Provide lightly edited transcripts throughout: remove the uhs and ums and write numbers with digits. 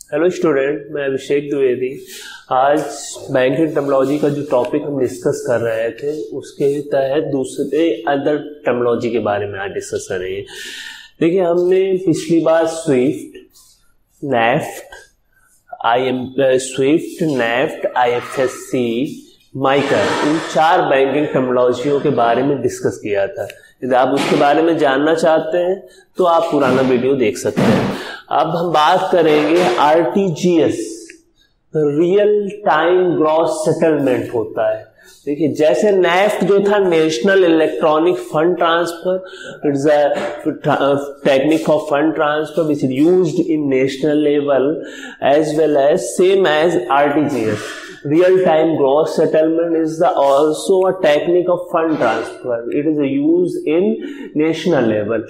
Hello student, मैं अभिषेक द्विवेदी। आज banking terminology का जो टॉपिक हम डिस्कस कर रहे थे उसके तहत दूसरे अदर टर्मिनोलॉजी के बारे में आज डिस्कस करेंगे। देखिए, हमने पिछली बार स्विफ्ट, नेफ्ट, आईएफएससी, माइकर, इन 4 बैंकिंग टर्मिनोलॉजियों के बारे में डिस्कस किया था। यदि आप उसके बारे में जानना चाहते हैं तो आप पुराना वीडियो देख सकते हैं। अब हम बात करेंगे RTGS, real time gross settlement होता है। देखिए, जैसे नेफ्ट जो था, national electronic fund transfer, it's a technique of fund transfer which is used in national level as well as same as RTGS. Real time gross settlement is also a technique of fund transfer. It is used in national level.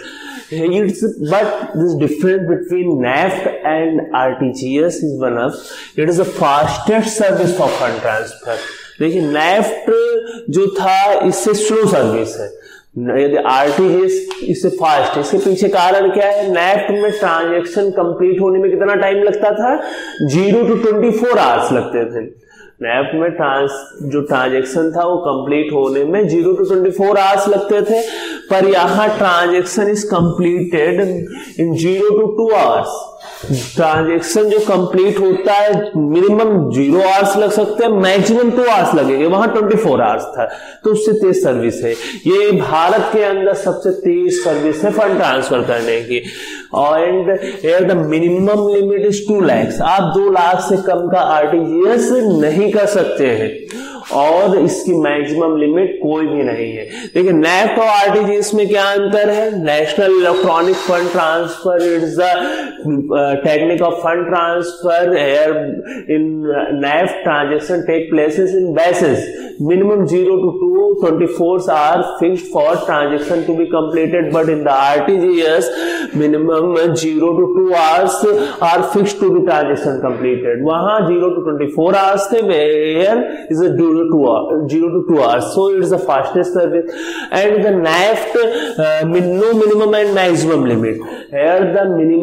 But this difference between NEFT and RTGS is one of it is the fastest service for fund transfer. देखिए, NEFT जो था इससे slow service है, यदि RTGS इससे fast है। इसके पीछे कारण क्या है? नेफ्ट में ट्रांजेक्शन कंप्लीट होने में कितना टाइम लगता था? 0 to 24 आवर्स लगते थे। नेफ्ट में जो ट्रांजेक्शन था वो कंप्लीट होने में 0 to 24 आवर्स लगते थे, पर यहाँ transaction is completed in 0 to 2 hours. Transaction जो कंप्लीट होता है मिनिमम 0 आवर्स लग सकते हैं, मैक्सिमम 2 आवर्स लगेंगे, वहां 24 आवर्स था, तो उससे तेज सर्विस है। ये भारत के अंदर सबसे तेज सर्विस है फंड ट्रांसफर करने की। And here the minimum limit is 2 lakh. आप 2 लाख से कम का आरटीजीएस नहीं कर सकते हैं और इसकी मैक्सिमम लिमिट कोई भी नहीं है। देखिए, नेफ्ट और आरटीजीएस में क्या अंतर है? National electronic fund transfer is the technique of fund transfer. Here in NEFT, transaction take places in batches. Minimum 0 to 24 are fixed for transaction to be completed, but in the RTGS, minimum 0 to 2 hours are fixed to be transaction completed. वहाँ 0 to 24 hours थे, here is a 0 to 2 hours. So it is the fastest service. And the NEFT, no minimum and maximum limit. Here the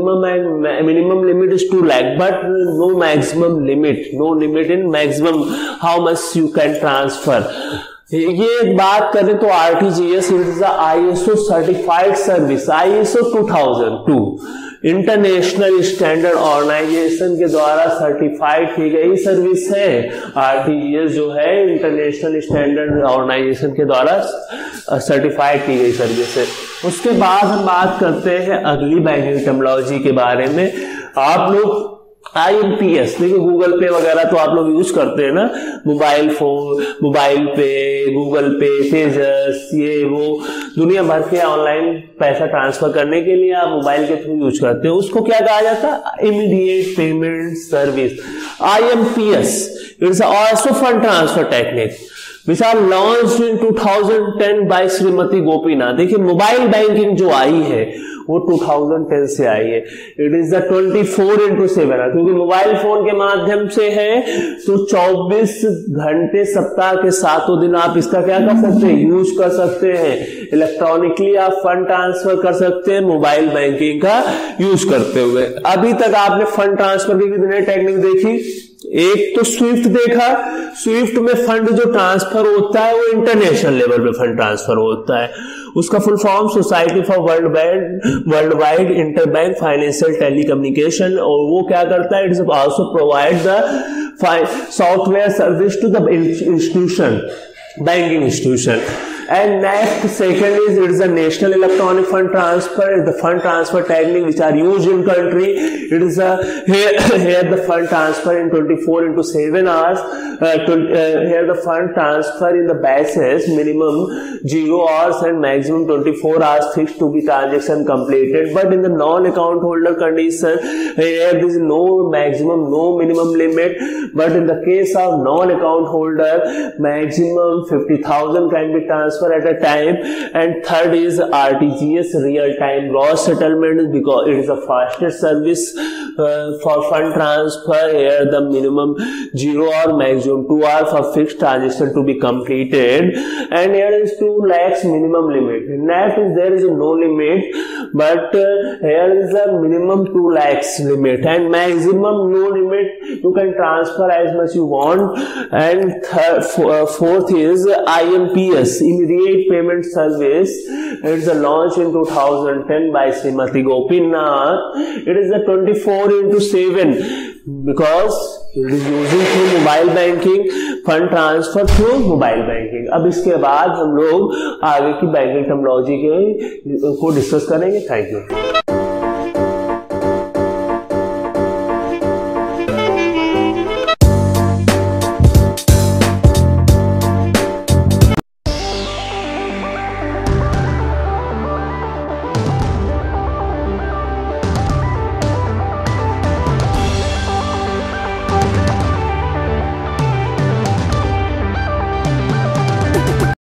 minimum limit is 2 lakh, but no maximum limit, no limit in maximum how much you can transfer. ये बात करें तो RTGS is ISO certified service, ISO 2002 international standard organisation के द्वारा certified की गई service है। RTGS जो है इंटरनेशनल स्टैंडर्ड ऑर्गेनाइजेशन के द्वारा सर्टिफाइड की गई सर्विस है। उसके बाद हम बात करते हैं अगली बैंकिंग टर्मिनोलॉजी के बारे में। आप लोग आईएमपीएस, देखिए गूगल पे वगैरह तो आप लोग यूज करते हैं ना, mobile phone, mobile pay, Google Pay, Tejas, ये वो दुनिया भर के ऑनलाइन पैसा ट्रांसफर करने के लिए आप मोबाइल के थ्रू यूज करते हैं। उसको क्या कहा जाता है? Immediate payment service, IMPS. It's also fund transfer technique which are launched in 2010 by Shrimati Gopinath. देखिए, मोबाइल बैंकिंग जो आई है वो 2010 से आई है। इट इज द 24/7, क्योंकि मोबाइल फोन के माध्यम से है तो 24 घंटे सप्ताह के 7 दिन आप इसका क्या कर सकते हैं? यूज कर सकते हैं। इलेक्ट्रॉनिकली आप फंड ट्रांसफर कर सकते हैं मोबाइल बैंकिंग का यूज करते हुए। अभी तक आपने फंड ट्रांसफर की कितने टेक्निक देखी? एक तो स्विफ्ट देखा। स्विफ्ट में फंड जो ट्रांसफर होता है वो इंटरनेशनल लेवल पे फंड ट्रांसफर होता है। उसका full form society for world wide interbank financial telecommunication. और वो क्या करता है? It is also provide the software service to the institution, banking institution. And next, second is it is a national electronic fund transfer. The fund transfer technique which are used in country. It is here the fund transfer in 24/7 hours. Here the fund transfer in the batches, minimum 0 hours and maximum 24 hours fixed to be transaction completed. But in the non-account holder condition, here there is no maximum, no minimum limit. But in the case of non-account holder, maximum 50,000 can be transferred transfer at a time, and third is RTGS, real time gross settlement, because it is a fastest service for fund transfer. Here the minimum 0 or maximum 2 hours for fixed transaction to be completed, and here is 2 lakhs minimum limit. Net is there is no limit, but here is a minimum 2 lakhs limit and maximum no limit. You can transfer as much you want. And fourth is IMPS, immediate payment service. It is launched in 2010 by Srimati Gopinath. It is a 24/7 because it is using through mobile banking, fund transfer through mobile banking. अब इसके बाद हम लोग आगे की banking technology को discuss करेंगे। Thank you.